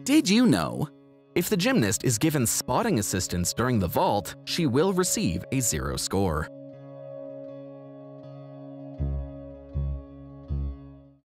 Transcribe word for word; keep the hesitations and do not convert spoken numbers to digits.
Did you know? If the gymnast is given spotting assistance during the vault, she will receive a zero score.